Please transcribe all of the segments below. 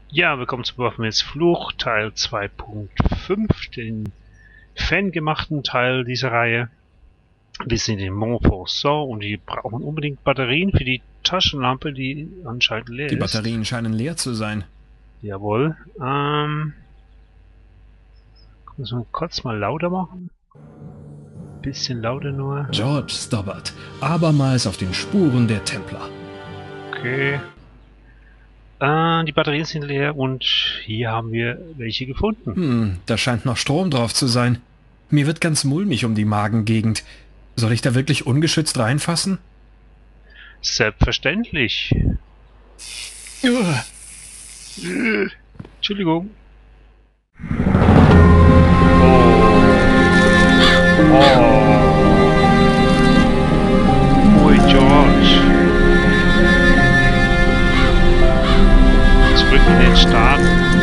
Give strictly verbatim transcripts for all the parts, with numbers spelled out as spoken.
Ja, willkommen zu Baphomets Fluch, Teil zwei Punkt fünf, den fangemachten Teil dieser Reihe. Wir sind in Montfaucon und wir brauchen unbedingt Batterien für die Taschenlampe, die anscheinend leer Die ist. Batterien scheinen leer zu sein. Jawohl. Ähm, müssen wir kurz mal lauter machen. Bisschen lauter nur. George Stobbart, abermals auf den Spuren der Templer. Okay. Äh, die Batterien sind leer und hier haben wir welche gefunden. Hm, da scheint noch Strom drauf zu sein. Mir wird ganz mulmig um die Magengegend. Soll ich da wirklich ungeschützt reinfassen? Selbstverständlich. Uah. Entschuldigung. Oh. Ui, George. Zurück in den Staaten.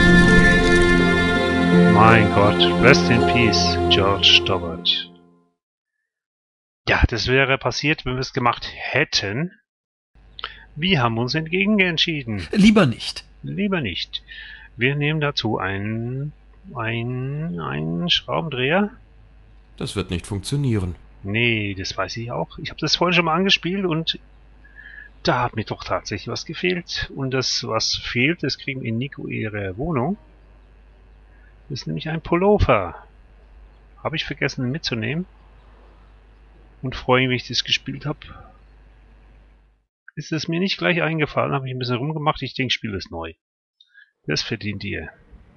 Mein Gott. Rest in Peace, George Stobbart. Ja, das wäre passiert, wenn wir es gemacht hätten. Wir haben uns entgegen entschieden. Lieber nicht. Lieber nicht. Wir nehmen dazu einen, einen, einen Schraubendreher. Das wird nicht funktionieren. Nee, das weiß ich auch. Ich habe das vorhin schon mal angespielt und da hat mir doch tatsächlich was gefehlt. Und das, was fehlt, das kriegen wir in Nico ihre Wohnung. Das ist nämlich ein Pullover. Habe ich vergessen, ihn mitzunehmen. Und freue mich, wie ich das gespielt habe. Ist es mir nicht gleich eingefallen, habe ich ein bisschen rumgemacht. Ich denke, ich spiele es neu. Das verdient ihr.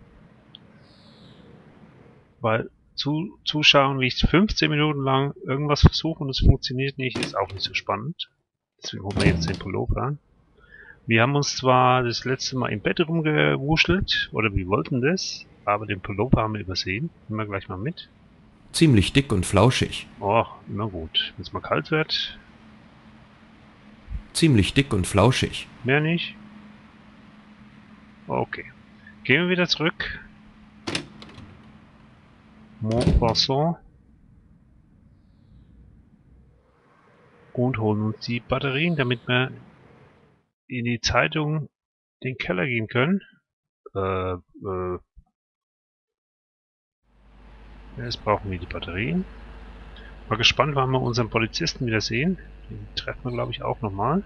Weil zu, zuschauen, wie ich fünfzehn Minuten lang irgendwas versuche und es funktioniert nicht, ist auch nicht so spannend. Deswegen holen wir jetzt den Pullover an. Wir haben uns zwar das letzte Mal im Bett rumgewuschelt, oder wir wollten das, aber den Pullover haben wir übersehen. Nehmen wir gleich mal mit. Ziemlich dick und flauschig. Oh, na gut. Wenn es mal kalt wird, Ziemlich dick und flauschig. mehr nicht. Okay. Gehen wir wieder zurück. Montfaucon. Und holen uns die Batterien, damit wir in die Zeitung den Keller gehen können. Äh, äh. Jetzt brauchen wir die Batterien. Mal gespannt, wann wir unseren Polizisten wieder sehen. Den treffen wir, glaube ich, auch nochmal.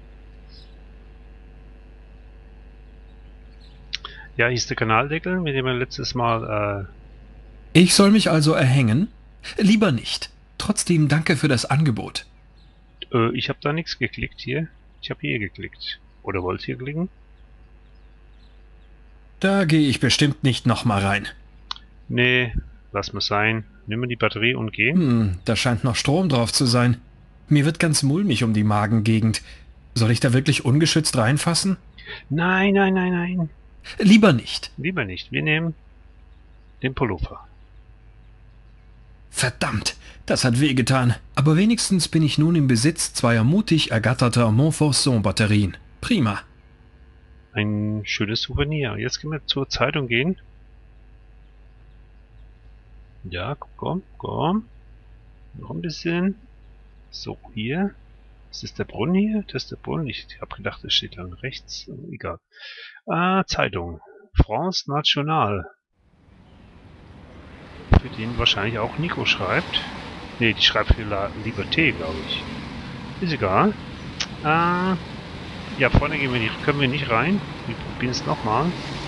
Ja, hier ist der Kanaldeckel, mit dem wir letztes Mal... Äh Ich soll mich also erhängen? Lieber nicht. Trotzdem danke für das Angebot. Äh, ich habe da nichts geklickt hier. Ich habe hier geklickt. Oder wollt ihr klicken? Da gehe ich bestimmt nicht nochmal rein. Nee, lass mal sein. Nimm die Batterie und gehen. Hm, da scheint noch Strom drauf zu sein. Mir wird ganz mulmig um die Magengegend. Soll ich da wirklich ungeschützt reinfassen? Nein, nein, nein, nein. Lieber nicht. Lieber nicht. Wir nehmen den Pullover. Verdammt, das hat wehgetan. Aber wenigstens bin ich nun im Besitz zweier mutig ergatterter Montfaucon-Batterien. Prima. Ein schönes Souvenir. Jetzt können wir zur Zeitung gehen. Ja, komm, komm. Noch ein bisschen. So, hier. Ist das der Brunnen hier? Das ist der Brunnen. Ich habe gedacht, das steht dann rechts. Egal. Ah, Zeitung. France National. Für den wahrscheinlich auch Nico schreibt. Ne, die schreibt für La Liberté, glaube ich. Ist egal. Ah, ja, vorne gehen wir nicht, können wir nicht rein. Wir probieren es nochmal.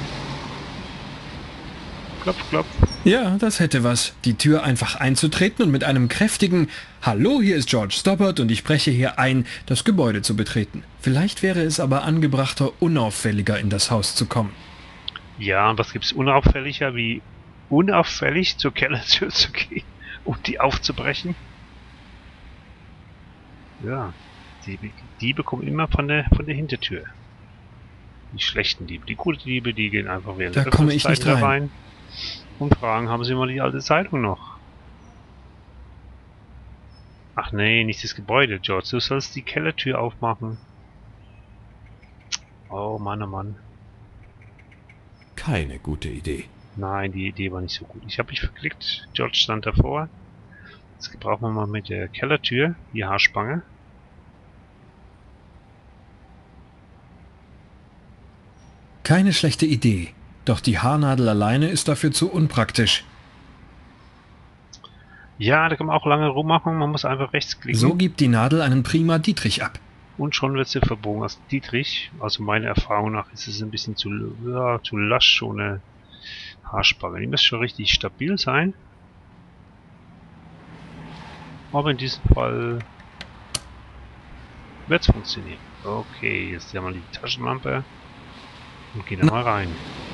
Klopf, klopf. Ja, das hätte was. Die Tür einfach einzutreten und mit einem kräftigen »Hallo, hier ist George Stobbart und ich breche hier ein«, das Gebäude zu betreten. Vielleicht wäre es aber angebrachter, unauffälliger in das Haus zu kommen. Ja, und was gibt's unauffälliger, wie unauffällig zur Kellertür zu gehen und die aufzubrechen? Ja, die Diebe kommen immer von der von der Hintertür. Die schlechten Diebe. Die guten Diebe, die gehen einfach während Da der komme ich nicht rein. rein und fragen, haben Sie mal die alte Zeitung noch? Ach nee, nicht das Gebäude, George. Du sollst die Kellertür aufmachen. Oh Mann, oh Mann. Keine gute Idee. Nein, die Idee war nicht so gut. Ich habe mich verklickt. George stand davor. Jetzt brauchen wir mal mit der Kellertür die Haarspange. Keine schlechte Idee. Doch die Haarnadel alleine ist dafür zu unpraktisch. Ja, da kann man auch lange rummachen. Man muss einfach rechts klicken. So gibt die Nadel einen prima Dietrich ab. Und schon wird sie verbogen als Dietrich. Also meiner Erfahrung nach ist es ein bisschen zu, ja, zu lasch, so eine Haarspange. Die muss schon richtig stabil sein. Aber in diesem Fall wird es funktionieren. Okay, jetzt haben wir die Taschenlampe und gehen da mal rein.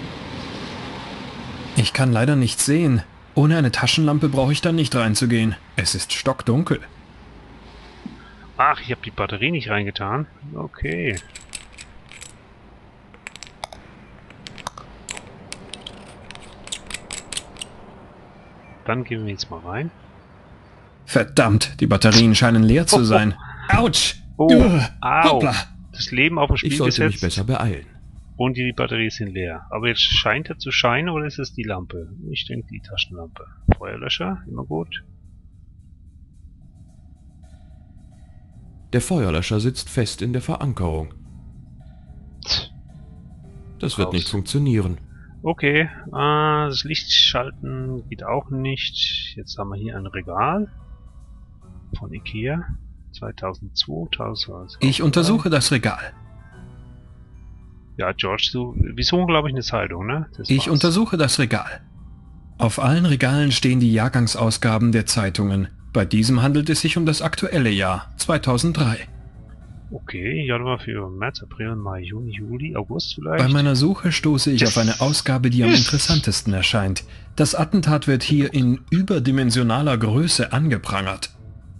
Ich kann leider nichts sehen. Ohne eine Taschenlampe brauche ich da nicht reinzugehen. Es ist stockdunkel. Ach, ich habe die Batterie nicht reingetan. Okay. Dann gehen wir jetzt mal rein. Verdammt, die Batterien scheinen leer zu sein. Autsch! Oh, Ugh, au. hoppla. Das Leben auf dem Spiel Ich sollte mich gesetzt besser beeilen. und die Batterien sind leer. Aber jetzt scheint er zu scheinen oder ist es die Lampe? Ich denke die Taschenlampe. Feuerlöscher, immer gut. Der Feuerlöscher sitzt fest in der Verankerung. Das wird Raus. nicht funktionieren. Okay, äh, das Licht schalten geht auch nicht. Jetzt haben wir hier ein Regal von Ikea. zweitausendzwei, tausend. Ich untersuche das Regal. Ja, George, du, wir suchen, glaube ich, eine Zeitung, ne? Das Ich war's. untersuche das Regal. Auf allen Regalen stehen die Jahrgangsausgaben der Zeitungen. Bei diesem handelt es sich um das aktuelle Jahr, zweitausenddrei. Okay, ja, mal für März, April, Mai, Juni, Juli, August vielleicht. Bei meiner Suche stoße ich auf eine Ausgabe, die am interessantesten erscheint. Das Attentat wird hier in überdimensionaler Größe angeprangert.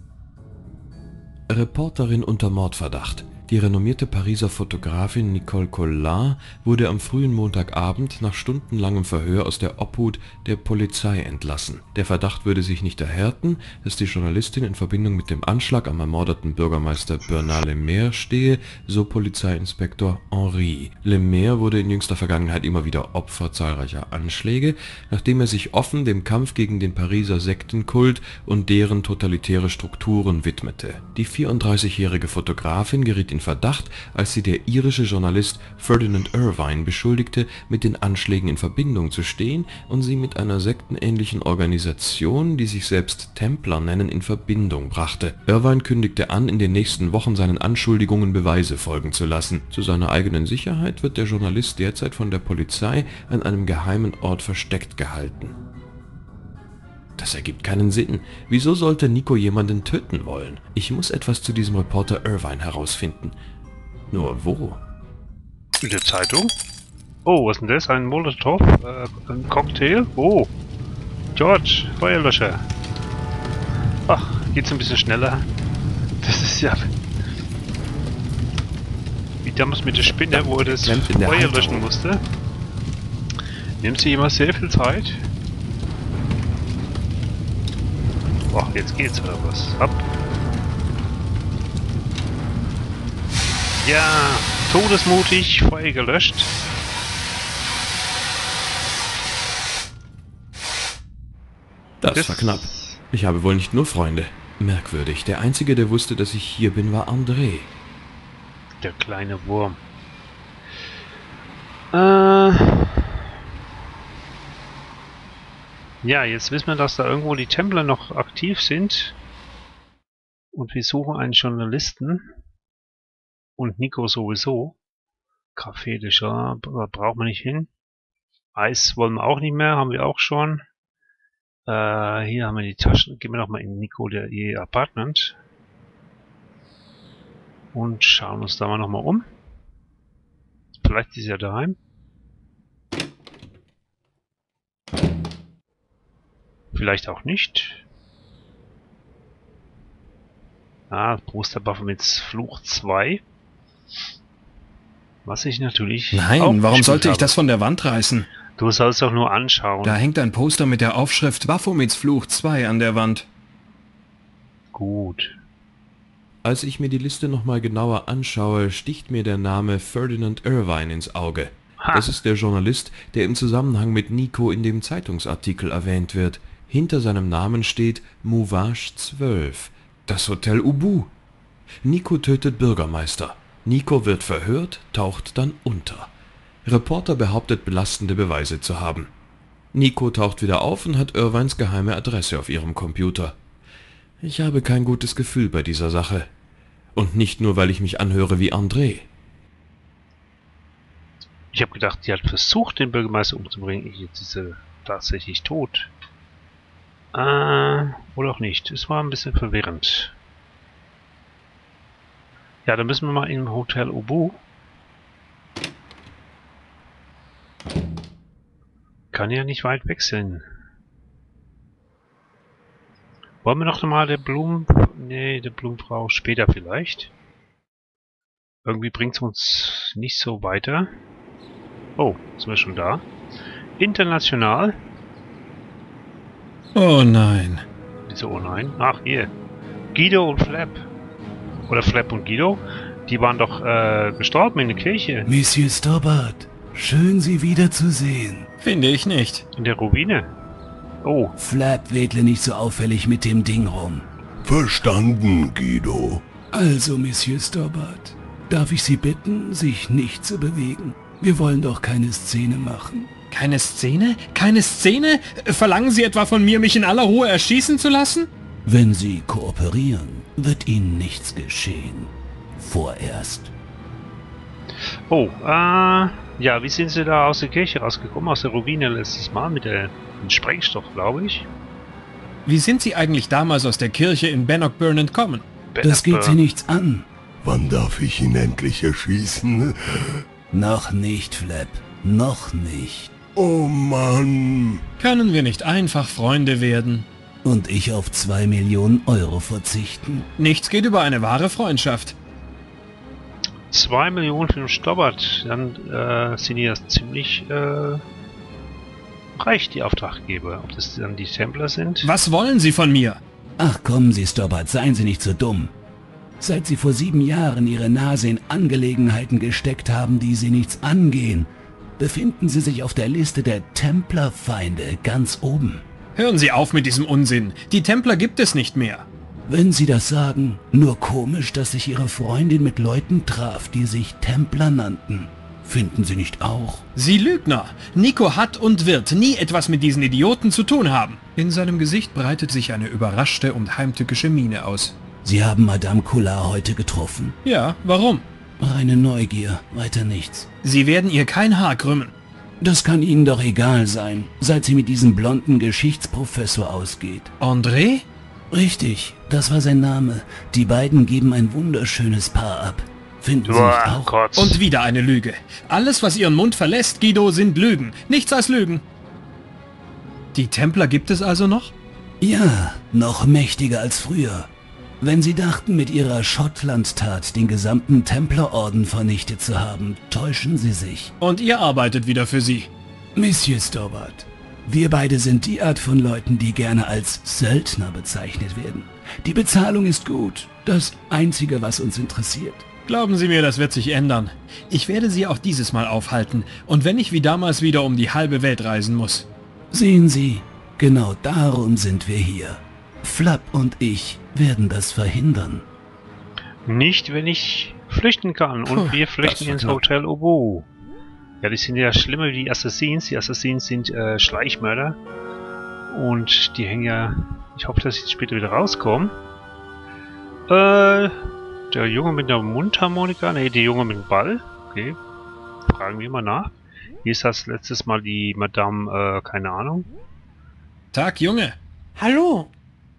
Reporterin unter Mordverdacht. Die renommierte Pariser Fotografin Nicole Collard wurde am frühen Montagabend nach stundenlangem Verhör aus der Obhut der Polizei entlassen. Der Verdacht würde sich nicht erhärten, dass die Journalistin in Verbindung mit dem Anschlag am ermordeten Bürgermeister Bernard Lemaire stehe, so Polizeiinspektor Henry. Lemaire wurde in jüngster Vergangenheit immer wieder Opfer zahlreicher Anschläge, nachdem er sich offen dem Kampf gegen den Pariser Sektenkult und deren totalitäre Strukturen widmete. Die vierunddreißigjährige Fotografin geriet in Verdacht, als sie der irische Journalist Ferdinand Irvine beschuldigte, mit den Anschlägen in Verbindung zu stehen und sie mit einer sektenähnlichen Organisation, die sich selbst Templer nennen, in Verbindung brachte. Irvine kündigte an, in den nächsten Wochen seinen Anschuldigungen Beweise folgen zu lassen. Zu seiner eigenen Sicherheit wird der Journalist derzeit von der Polizei an einem geheimen Ort versteckt gehalten. Das ergibt keinen Sinn. Wieso sollte Nico jemanden töten wollen? Ich muss etwas zu diesem Reporter Irvine herausfinden. Nur wo? In der Zeitung? Oh, was ist denn das? Ein Molotow? Äh, ein Cocktail? Oh. George, Feuerlöscher. Ach, geht's ein bisschen schneller. Das ist ja... Wie damals mit der Spinne, wo er das Klemmt in der Feuer Halterung. löschen musste. Nimmt sich immer sehr viel Zeit. Boah, jetzt geht's oder was? Ab. Ja, todesmutig, Feuer gelöscht. Das, Das- war knapp. Ich habe wohl nicht nur Freunde. Merkwürdig. Der Einzige, der wusste, dass ich hier bin, war André. Der kleine Wurm. Äh... Ja, jetzt wissen wir, dass da irgendwo die Templer noch aktiv sind. Und wir suchen einen Journalisten. Und Nico sowieso. Café de Chat, da brauchen wir nicht hin. Eis wollen wir auch nicht mehr, haben wir auch schon. Äh, hier haben wir die Taschen. Gehen wir noch mal in Nico, der ihr Apartment. Und schauen uns da mal noch mal um. Vielleicht ist er daheim. Vielleicht auch nicht. Ah, Posterbuff mit Fluch zwei. Was ich natürlich Nein, auch warum gespielt sollte ich habe. das von der Wand reißen? Du sollst doch nur anschauen. Da hängt ein Poster mit der Aufschrift Baphomets Fluch zwei an der Wand. Gut. Als ich mir die Liste nochmal genauer anschaue, sticht mir der Name Ferdinand Irvine ins Auge. Ha. Das ist der Journalist, der im Zusammenhang mit Nico in dem Zeitungsartikel erwähnt wird. Hinter seinem Namen steht Mouvage zwölf, das Hotel Ubu. Nico tötet Bürgermeister. Nico wird verhört, taucht dann unter. Reporter behauptet, belastende Beweise zu haben. Nico taucht wieder auf und hat Irvines geheime Adresse auf ihrem Computer. Ich habe kein gutes Gefühl bei dieser Sache. Und nicht nur, weil ich mich anhöre wie André. Ich habe gedacht, die hat versucht, den Bürgermeister umzubringen. Jetzt ist er tatsächlich tot. Äh, oder auch nicht. Es war ein bisschen verwirrend. Ja, dann müssen wir mal im Hotel Obu. Kann ja nicht weit weg sein. Wollen wir noch mal der Blumen... Nee, der Blumenfrau später vielleicht. Irgendwie bringt es uns nicht so weiter. Oh, sind wir schon da? International. Oh nein. Wieso oh nein? Ach, hier. Guido und Flap. Oder Flap und Guido. Die waren doch äh, gestorben in der Kirche. Monsieur Stobbart, schön Sie wiederzusehen. Finde ich nicht. In der Ruine. Oh. Flap wedle nicht so auffällig mit dem Ding rum. Verstanden, Guido. Also, Monsieur Stobbart, darf ich Sie bitten, sich nicht zu bewegen? Wir wollen doch keine Szene machen. Keine Szene? Keine Szene? Verlangen Sie etwa von mir, mich in aller Ruhe erschießen zu lassen? Wenn Sie kooperieren, wird Ihnen nichts geschehen. Vorerst. Oh, äh, ja, wie sind Sie da aus der Kirche rausgekommen? Aus der Ruine letztes Mal mit der, dem Sprengstoff, glaube ich. Wie sind Sie eigentlich damals aus der Kirche in Bannockburn entkommen? Das geht Sie nichts an. Wann darf ich ihn endlich erschießen? Noch nicht, Flap. Noch nicht. Oh Mann. Können wir nicht einfach Freunde werden? Und ich auf zwei Millionen Euro verzichten? Nichts geht über eine wahre Freundschaft. Zwei Millionen für den Stobbart. Dann äh, sind die ja ziemlich äh, reich, die Auftraggeber. Ob das dann die Templer sind? Was wollen Sie von mir? Ach kommen Sie, Stobbart, seien Sie nicht so dumm. Seit Sie vor sieben Jahren Ihre Nase in Angelegenheiten gesteckt haben, die Sie nichts angehen, befinden Sie sich auf der Liste der Templerfeinde ganz oben. Hören Sie auf mit diesem Unsinn. Die Templer gibt es nicht mehr. Wenn Sie das sagen, nur komisch, dass sich Ihre Freundin mit Leuten traf, die sich Templer nannten. Finden Sie nicht auch? Sie Lügner! Nico hat und wird nie etwas mit diesen Idioten zu tun haben. In seinem Gesicht breitet sich eine überraschte und heimtückische Miene aus. Sie haben Madame Collard heute getroffen. Ja, warum? Reine Neugier, weiter nichts. Sie werden ihr kein Haar krümmen. Das kann Ihnen doch egal sein, seit sie mit diesem blonden Geschichtsprofessor ausgeht. André? Richtig, das war sein Name. Die beiden geben ein wunderschönes Paar ab. Finden Sie nicht auch? Gott. Und wieder eine Lüge. Alles, was Ihren Mund verlässt, Guido, sind Lügen. Nichts als Lügen. Die Templer gibt es also noch? Ja, noch mächtiger als früher. Wenn Sie dachten, mit Ihrer Schottland-Tat den gesamten Templerorden vernichtet zu haben, täuschen Sie sich. Und ihr arbeitet wieder für sie. Monsieur Stobbart, wir beide sind die Art von Leuten, die gerne als Söldner bezeichnet werden. Die Bezahlung ist gut, das Einzige, was uns interessiert. Glauben Sie mir, das wird sich ändern. Ich werde Sie auch dieses Mal aufhalten. Und wenn ich wie damals wieder um die halbe Welt reisen muss. Sehen Sie, genau darum sind wir hier. Flap und ich werden das verhindern. Nicht, wenn ich flüchten kann. Und Puh, wir flüchten ins Hotel Obu. Ja, die sind ja schlimmer wie die Assassins. Die Assassins sind äh, Schleichmörder. Und die hängen ja... Ich hoffe, dass sie später wieder rauskommen. Äh... Der Junge mit der Mundharmonika? Ne, der Junge mit dem Ball. Okay. Fragen wir mal nach. Hier ist das letztes Mal die Madame, äh, keine Ahnung. Tag, Junge. Hallo,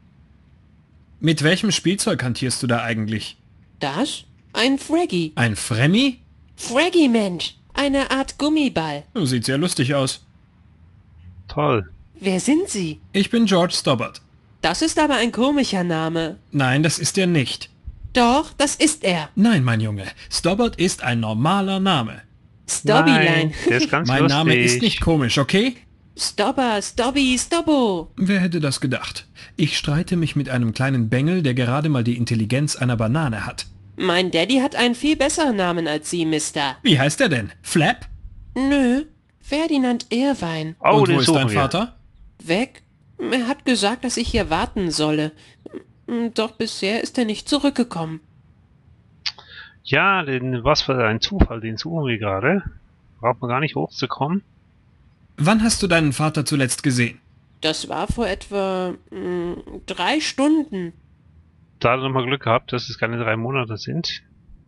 Mit welchem Spielzeug hantierst du da eigentlich? das? Ein Fraggy. Ein Fremmi? Fraggy, Mensch. Eine Art Gummiball. Oh, sieht sehr lustig aus. Toll. Wer sind Sie? Ich bin George Stobbart. Das ist aber ein komischer Name. Nein, das ist er nicht. Doch, das ist er. Nein, mein Junge. Stobbart ist ein normaler Name. Stobbylein. Nein, der ist ganz Mein lustig. Name ist nicht komisch, okay? Stobber, Stobby, Stobbo. Wer hätte das gedacht? Ich streite mich mit einem kleinen Bengel, der gerade mal die Intelligenz einer Banane hat. Mein Daddy hat einen viel besseren Namen als Sie, Mister. Wie heißt er denn? Flap? Nö, Ferdinand Irvine. Oh, Und den wo ist suchen dein wir. Vater? Weg? Er hat gesagt, dass ich hier warten solle. Doch bisher ist er nicht zurückgekommen. Ja, den, was für ein Zufall, den suchen wir gerade. Braucht man gar nicht hochzukommen. Wann hast du deinen Vater zuletzt gesehen? Das war vor etwa mh, drei Stunden. Da hat er nochmal Glück gehabt, dass es keine drei Monate sind.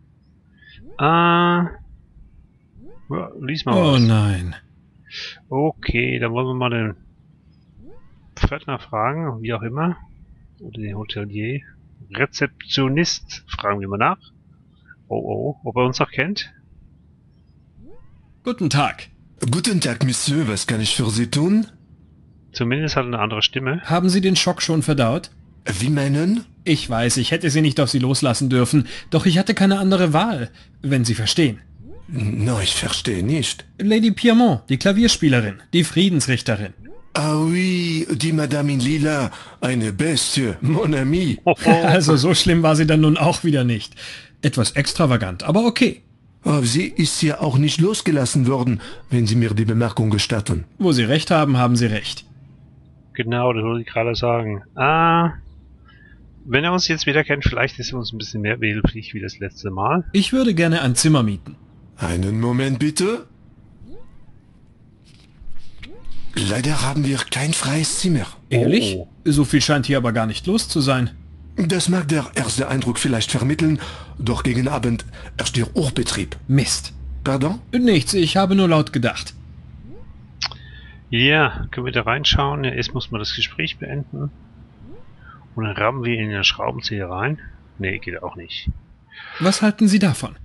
Ah. Ja, lies mal Oh was. nein. Okay, dann wollen wir mal den Pförtner fragen, wie auch immer. Oder den Hotelier. Rezeptionist fragen wir mal nach. Oh oh, ob er uns noch kennt? Guten Tag. Guten Tag, Monsieur, was kann ich für Sie tun? Zumindest hat er eine andere Stimme. Haben Sie den Schock schon verdaut? Wie meinen? Ich weiß, ich hätte Sie nicht auf Sie loslassen dürfen, doch ich hatte keine andere Wahl, wenn Sie verstehen. No, ich verstehe nicht. Lady Piermont, die Klavierspielerin, die Friedensrichterin. Ah oui, die Madame in Lila, eine Bestie, mon ami. Also so schlimm war sie dann nun auch wieder nicht. Etwas extravagant, aber okay. Oh, sie ist ja auch nicht losgelassen worden, wenn Sie mir die Bemerkung gestatten. Wo Sie recht haben, haben Sie recht. Genau, das wollte ich gerade sagen. Ah, wenn er uns jetzt wieder kennt, vielleicht ist er uns ein bisschen mehr behilflich wie das letzte Mal. Ich würde gerne ein Zimmer mieten. Einen Moment bitte. Leider haben wir kein freies Zimmer. Ehrlich? Oh. So viel scheint hier aber gar nicht los zu sein. Das mag der erste Eindruck vielleicht vermitteln, doch gegen Abend herrscht der Urbetrieb. Mist. Pardon? Nichts, ich habe nur laut gedacht. Ja, können wir da reinschauen? Ja, erst muss man das Gespräch beenden. Und dann rammen wir in den Schraubenzieher rein. Nee, geht auch nicht. Was halten Sie davon?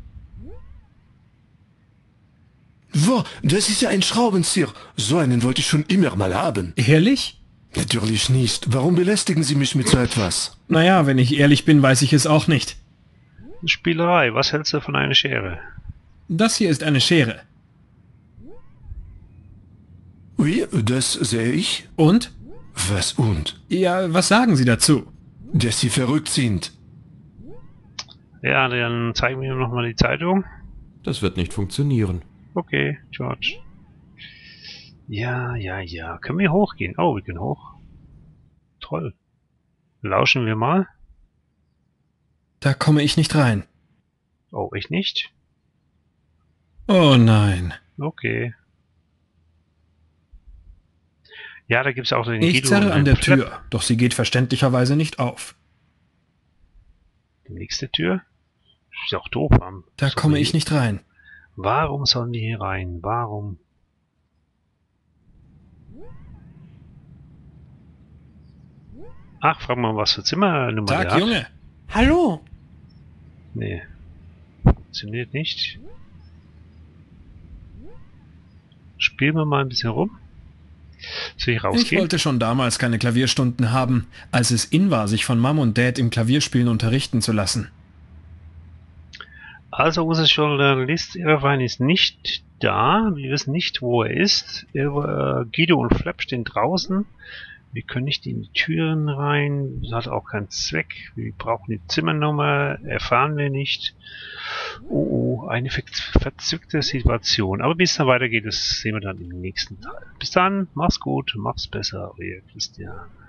Wo, das ist ja ein Schraubenzieher. So einen wollte ich schon immer mal haben. Ehrlich? Natürlich nicht. Warum belästigen Sie mich mit so etwas? Naja, wenn ich ehrlich bin, weiß ich es auch nicht. Spielerei, was hältst du von einer Schere? Das hier ist eine Schere. Oui, das sehe ich. Und? Was und? Ja, was sagen Sie dazu? Dass Sie verrückt sind. Ja, dann zeigen wir noch mal die Zeitung. Das wird nicht funktionieren. Okay, George. Ja, ja, ja. Können wir hochgehen? Oh, wir können hoch. Toll. Lauschen wir mal. Da komme ich nicht rein. Oh, ich nicht? Oh nein. Okay. Ja, da gibt's auch den Ich Guido zerre und an den der Flepp. Tür, doch sie geht verständlicherweise nicht auf. Die nächste Tür? Ist ja auch doof. Am Da komme ich nicht rein. Warum sollen die hier rein? Warum? Ach, frag mal, was für Zimmernummer der Tag, hat. Junge. Hallo? Nee. Funktioniert nicht. Spielen wir mal ein bisschen rum. Soll ich Ich rausgehen? wollte schon damals keine Klavierstunden haben, als es in war, sich von Mom und Dad im Klavierspielen unterrichten zu lassen. Also unser Journalist Irvine ist nicht da. Wir wissen nicht, wo er ist. Ir- äh, Guido und Flap stehen draußen. Wir können nicht in die Türen rein. Das hat auch keinen Zweck. Wir brauchen die Zimmernummer. Erfahren wir nicht. Oh, oh, eine ver verzwickte Situation. Aber wie es dann weitergeht, das sehen wir dann im nächsten Teil. Bis dann, mach's gut, mach's besser, euer Christian.